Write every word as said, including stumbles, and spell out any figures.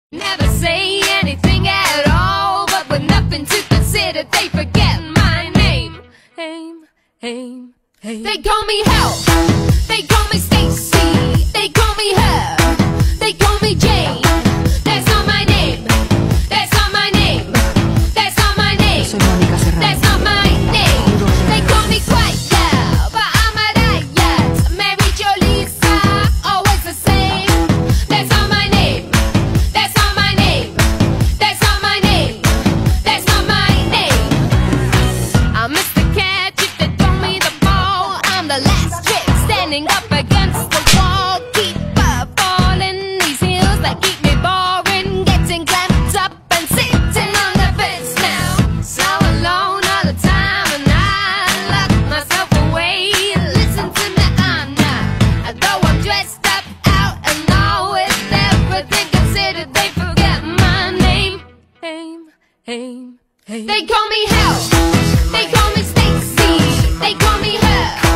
Never say anything at all, but with nothing to consider, they forget my name. Aim, aim, aim. They call me Hell, they call me Stacy, they call me her, they call me Jane. That's not my name, that's not my name, that's not my name, that's not my name. They call me Quiet Girl, but I'm a riot. Mary Jo Lisa, always the same. That's not my name, that's not my name, that's not my name, that's not my name. I'm Mister Catch if they throw me the ball. I'm the last trick standing up against the wall. Keep uh, falling these heels that keep me boring, getting clamped up and sitting on the fence now. So alone all the time and I lock myself away. Listen to me, I'm not, though I'm dressed up out and all with everything considered, they forget my name. Aim, aim, aim. They call me Hell, they call me Stacy, they call me her.